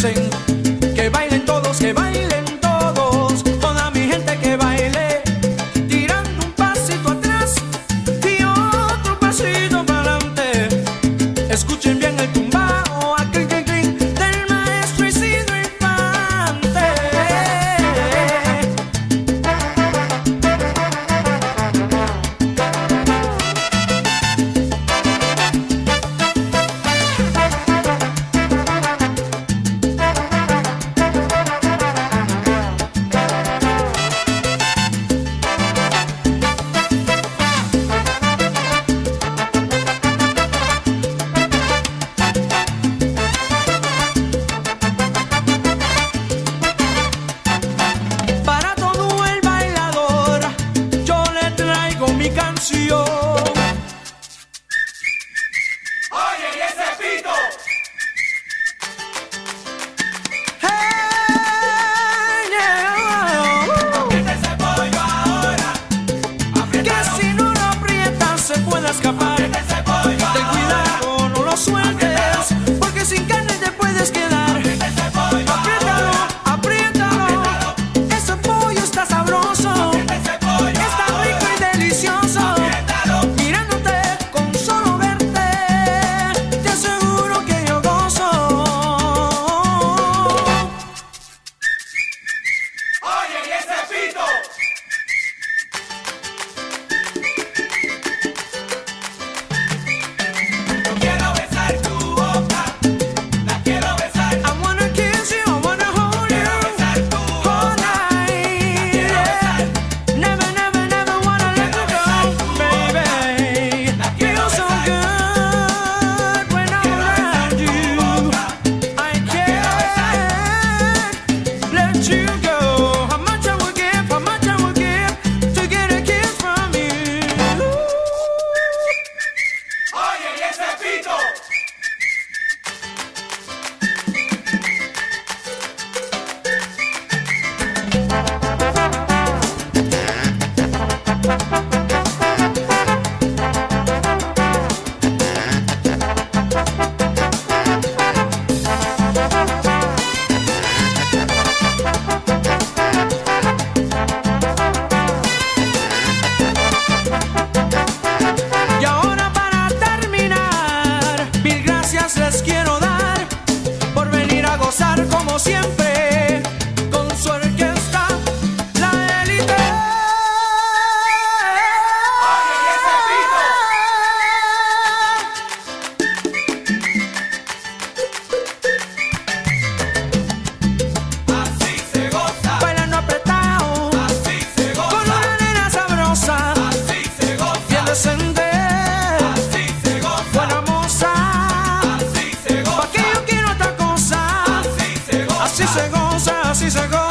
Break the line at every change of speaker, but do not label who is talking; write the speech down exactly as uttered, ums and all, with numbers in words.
dicen que bailen todos, que bailen todos, toda mi gente que baile, tirando un pasito atrás y otro pasito para adelante. Escuchen bien el tumbao, a clink, clink, clink, del maestro Isidro Infante. Para todo el bailador yo le traigo mi canción.
Oye, ¿y ese pito?
Hey, yeah.
Aprieta ese pollo ahora.
Que
Apriétalo.
si no lo aprietas se puede escapar.
Aprieta ese pollo
Ten
ahora.
cuidado, no lo sueltes, porque sin carne te puedes quedar.
Aprieta ese pollo
Apriétalo,
ahora.
apriétalo, ese pollo está sabroso,
Aprieta ese pollo
está rico y delicioso.
Apriétalo.
Mirándote con solo verte, te aseguro que yo gozo.
Oye, ¿y ese pito? Yo quiero besar tu boca. La quiero besar.
I wanna kiss you, I wanna hold you
Quiero besar tu
all
boca.
night.
quiero besar.
Never, never, never wanna let
Quiero
you
besar
go,
tu
baby.
La quiero
Feels so
besar.
good when I'm
Quiero besar
around
tu
you.
boca.
I
quiero besar.
can't let you go. How much I would give, how much I would give to get a kiss from you.
Oye, ¿y ese pito?
Y ahora para terminar, mil gracias les quiero dar por venir a gozar como siempre con su orquesta, la élite.
Oye, ¿y ese pito? Así se goza.
Bailando apretado,
Así se
con
goza.
una nena sabrosa,
Así se goza.
bien decente,
Así se goza.
buena moza.
Así se
¿Pa'
goza.
qué yo quiero otra cosa?
Así se goza.
Así se goza, así se goza.